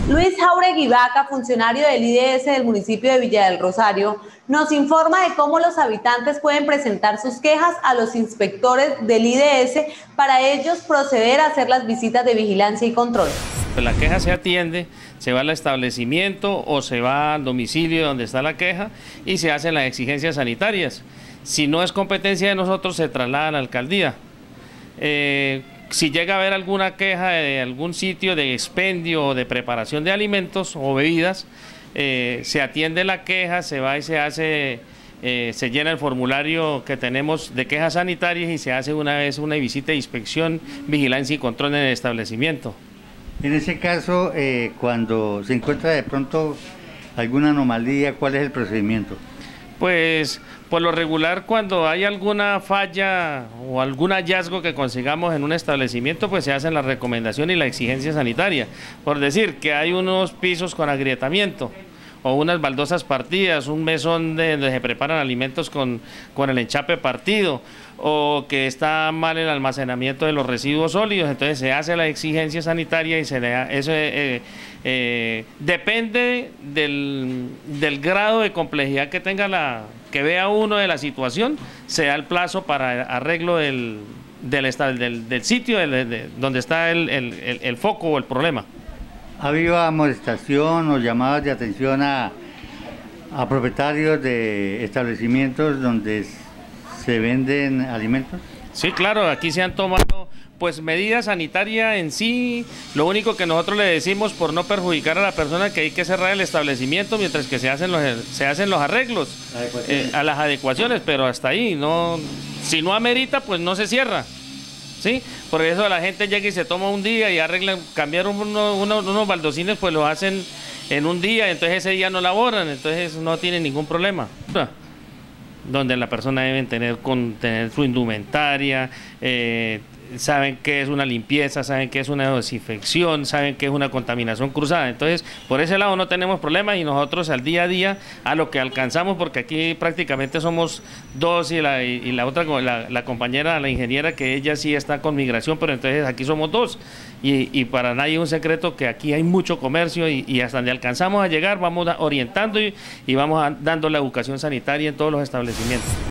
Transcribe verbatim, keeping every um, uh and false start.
Luis Jauregui Vaca, funcionario del I D S del municipio de Villa del Rosario, nos informa de cómo los habitantes pueden presentar sus quejas a los inspectores del I D S para ellos proceder a hacer las visitas de vigilancia y control. La queja se atiende, se va al establecimiento o se va al domicilio donde está la queja y se hacen las exigencias sanitarias. Si no es competencia de nosotros, se traslada a la alcaldía. Eh, si llega a haber alguna queja de algún sitio de expendio o de preparación de alimentos o bebidas, eh, se atiende la queja, se va y se hace, eh, se llena el formulario que tenemos de quejas sanitarias y se hace una vez una visita de inspección, vigilancia y control en el establecimiento. En ese caso, eh, cuando se encuentra de pronto alguna anomalía, ¿cuál es el procedimiento? Pues por lo regular, cuando hay alguna falla o algún hallazgo que consigamos en un establecimiento, pues se hacen la recomendación y la exigencia sanitaria. Por decir que hay unos pisos con agrietamiento o unas baldosas partidas, un mesón de, donde se preparan alimentos con, con el enchape partido, o que está mal el almacenamiento de los residuos sólidos, entonces se hace la exigencia sanitaria y se le da, eso eh, eh, depende del, del grado de complejidad que tenga la, que vea uno de la situación, se da el plazo para arreglo del, del, del, del sitio del, de, donde está el, el, el, el foco o el problema. ¿Ha habido amonestación o llamadas de atención a, a propietarios de establecimientos donde se venden alimentos? Sí, claro, aquí se han tomado pues medidas sanitarias en sí. Lo único que nosotros le decimos, por no perjudicar a la persona, que hay que cerrar el establecimiento mientras que se hacen los, se hacen los arreglos eh, a las adecuaciones, pero hasta ahí, no, si no amerita, pues no se cierra. ¿Sí? Por eso la gente llega y se toma un día y arreglan, cambiar uno, uno, unos baldocines, pues lo hacen en un día, entonces ese día no laboran, entonces no tienen ningún problema. Donde la persona debe tener, con, tener su indumentaria, eh, saben qué es una limpieza, saben qué es una desinfección, saben qué es una contaminación cruzada. Entonces, por ese lado no tenemos problemas y nosotros al día a día, a lo que alcanzamos, porque aquí prácticamente somos dos y la, y la otra, la, la compañera, la ingeniera, que ella sí está con migración, pero entonces aquí somos dos. Y, y para nadie es un secreto que aquí hay mucho comercio y, y hasta donde alcanzamos a llegar vamos orientando y, y vamos a, dando la educación sanitaria en todos los establecimientos.